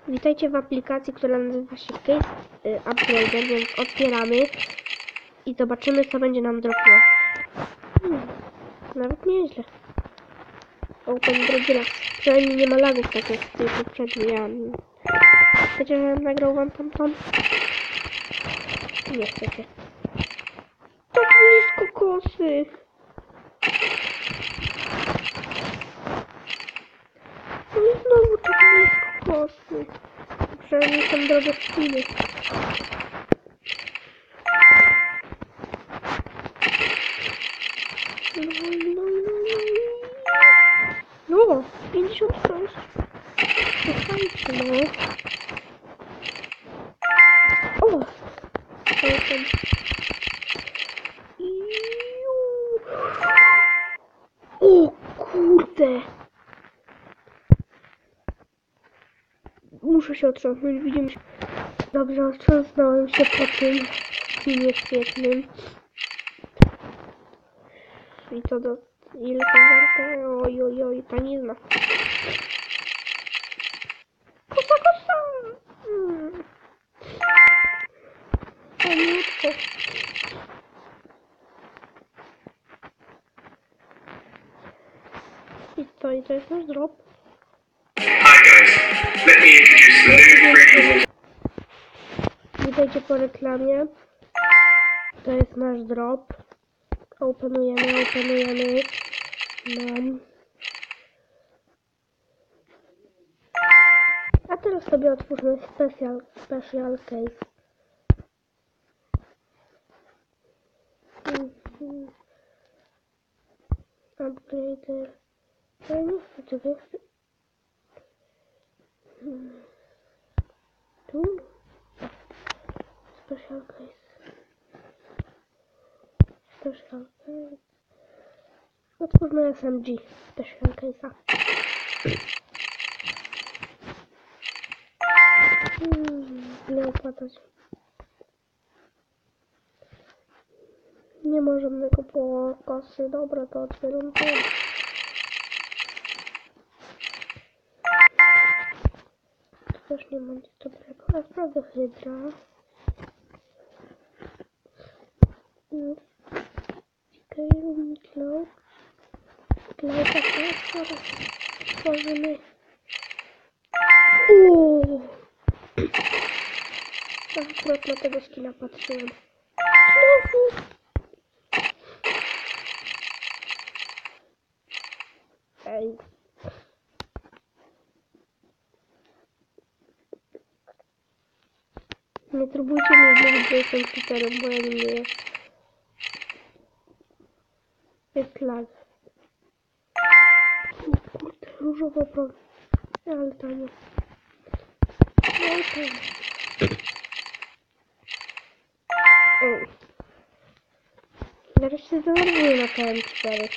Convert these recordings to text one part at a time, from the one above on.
Witajcie w aplikacji, która nazywa się Case Upgrader, więc otwieramy i zobaczymy, co będzie nam dropiło. Nawet nieźle. Open drugi raz. Przynajmniej nie ma lagów tak jak w tej poprzedniej. Chcecie, żebym nagrał wam tam? Nie chcecie. Tak blisko kosy. No i znowu tak blisko kosy. Przynajmniej są drogie skiny. No, 56. Słuchajcie, no. O! O kurde! Muszę się otrząsnąć, widzimy się. Dobrze, otrząsnąłem się po tym filmie świetnym. I co do... ile to warte? Oj, tanizna. Kosa! Taniutko. I co? I to jest nasz drop? Hi guys, let me introduce the new 3D. Witajcie po reklamie. To jest nasz drop. Openujemy. No. A teraz sobie otwórzmy special case. Upgrader. Ja nie chcę tego. Tu. Special case. Otwórzmy SMG. Special case'a. Nie opłacać. Nie ma żadnego kosy. Dobra, to otwieram to. Tu też nie ma nic dobrego. A sprawdzę Hydra. Cloud. Cloud teraz tworzymy. Akurat na tego skina patrzyłem. Znowu. Ej. Nie próbujcie mnie mówić, że jestem cheaterem, bo ja nie jestem. Jest lag. Kurde, różowa broń. Ale tanio. Zaraz się zdenerwuję na TM4.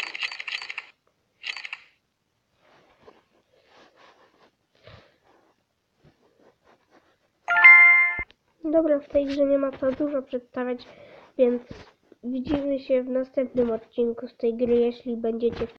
Dobra, w tej grze nie ma co dużo przedstawiać, więc widzimy się w następnym odcinku z tej gry, jeśli będziecie